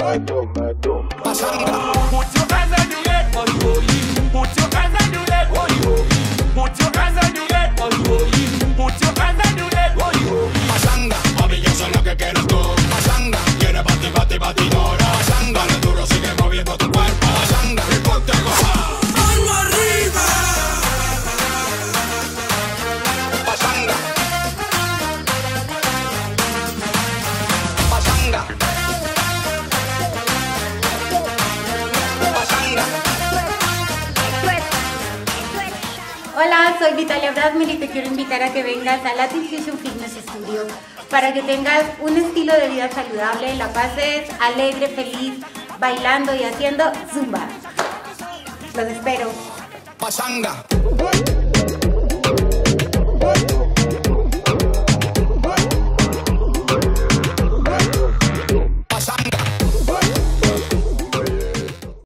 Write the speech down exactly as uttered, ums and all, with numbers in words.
Pasanga. Put your hands on the head, oh you. Put your hands on the head, oh you. Put your hands on the head, oh you. Put your hands on the head, oh you. Pasanga, mami, yo sé lo que quieres tú. Pasanga, quiere bati, bati, batidora. Pasanga, dale duro, sigue moviendo tu cuerpo. Pasanga, y ponte a gozar. ¡Mano arriba! Pasanga. Pasanga. Hola, soy Vitalia Brasmil y te quiero invitar a que vengas a Latin Fusion Fitness Studio para que tengas un estilo de vida saludable, la pases alegre, feliz, bailando y haciendo zumba. Los espero. Pasanga.